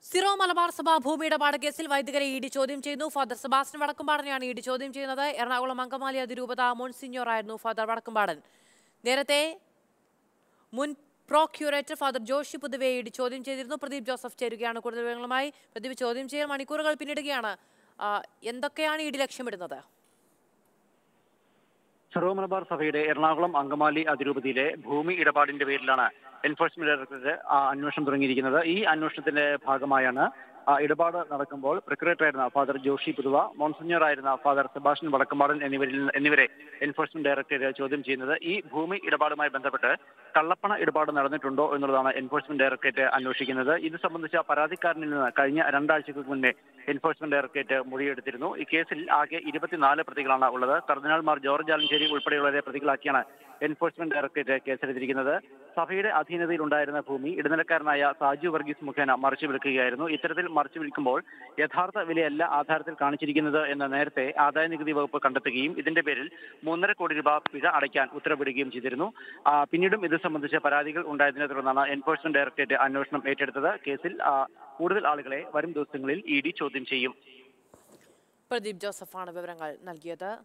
Syro Malabar സഭ ഭൂമി ഇടപാട് കേസിൽ വൈദികരെ ഇഡി ചോദ്യം ചെയ്യുന്നു. ഫാദർ സെബാസ്റ്റ്യൻ വടക്കുംപാടനെയാണ് ഇഡി ചോദ്യം ചെയ്യുന്നത്. എറണാകുളം അങ്കമാലി അതിരൂപത മോൺസിഞ്ഞോർ ആയിരുന്നു ഫാദർ വടക്കുംപാടൻ. നേരത്തെ മുൻ procurator father Joshy Puthuva ED ചോദ്യം ചെയ്തിരുന്നു. പ്രദീപ് ജോസഫ് ചേരുകയാണ് കൂടുതൽ വിവരങ്ങളുമായി. പ്രദീപ്, ചോദ്യം ചെയ്യാൻ മണിക്കൂറുകൾ പിന്നിടുകയാണ്. എന്തൊക്കെയാണ് ഇഡി ലക്ഷ്യമിടുന്നത്? സിറോ മലബാർ സഭയുടെ എറണാകുളം അങ്കമാലി അതിരൂപതയിലെ ഭൂമി ഇടപാടിന്റെ പേരിലാണ് എൻഫോഴ്സ്മെന്റ് ഡയറക്ടറേറ്റ് അന്വേഷണം തുടങ്ങിയിരിക്കുന്നത്. ഈ അന്വേഷണത്തിന്റെ ഭാഗമായാണ് ഇടപാട് നടക്കുമ്പോൾ പ്രൊക്യൂറേറ്ററായിരുന്ന ഫാദർ ജോഷി പുതുവ, മോൺസിഞ്ഞർ ആയിരുന്ന ഫാദർ സെബാസ്റ്റ്യൻ വടക്കുംപാടൻ എന്നിവരെ എൻഫോഴ്സ്മെന്റ് ഡയറക്ടറേറ്റ് ചോദ്യം ചെയ്യുന്നത്. ഈ ഭൂമി ഇടപാടുമായി ബന്ധപ്പെട്ട് കള്ളപ്പണ ഇടപാട് നടന്നിട്ടുണ്ടോ എന്നുള്ളതാണ് എൻഫോഴ്സ്മെന്റ് ഡയറക്ടറേറ്റ് അന്വേഷിക്കുന്നത്. ഇത് സംബന്ധിച്ച പരാതിക്കാരനിൽ നിന്ന് കഴിഞ്ഞ 2 ആഴ്ചകൾക്ക് മുന്നേ എൻഫോഴ്സ്മെന്റ് ഡയറക്ടറേറ്റ് മൊഴിയെടുത്തിരുന്നു. ഈ കേസിൽ ആകെ 24 പ്രതികളാണ് ഉള്ളത്. കർദിനാൾ മാർ ജോർജ് ആലഞ്ചേരി ഉൾപ്പെടെയുള്ളവരെ പ്രതികളാക്കിയാണ് എൻഫോഴ്സ്മെന്റ് ഡയറക്ടറേറ്റ് കേസെടുത്തിരിക്കുന്നത്. സഭയുടെ അധീനതയിലുണ്ടായിരുന്ന ഭൂമി ഇടനിലക്കാരനായ സാജു വർഗീസ് മുഖേന മറിച്ചു വിൽക്കുകയായിരുന്നു. ഇത്തരത്തിൽ മറിച്ചു വിൽക്കുമ്പോൾ യഥാർത്ഥ വിലയല്ല ആധാരത്തിൽ കാണിച്ചിരിക്കുന്നത് എന്ന് നേരത്തെ ആദായനികുതി വകുപ്പ് കണ്ടെത്തുകയും ഇതിന്റെ പേരിൽ 3.5 കോടി രൂപ പിഴ അടയ്ക്കാൻ ഉത്തരവിടുകയും ചെയ്തിരുന്നു. പിന്നീടും ഇത് സംബന്ധിച്ച പരാതികൾ ഉണ്ടായതിനെ തുടർന്നാണ് എൻഫോഴ്സ്മെന്റ് ഡയറക്ടറേറ്റ് അന്വേഷണം ഏറ്റെടുത്തത്. കേസിൽ കൂടുതൽ ആളുകളെ വരും ദിവസങ്ങളിൽ ഇഡി ചോദ്യം ചെയ്യും. പ്രദീപ് ജോസഫാണ് വിവരങ്ങൾ നൽകിയത്.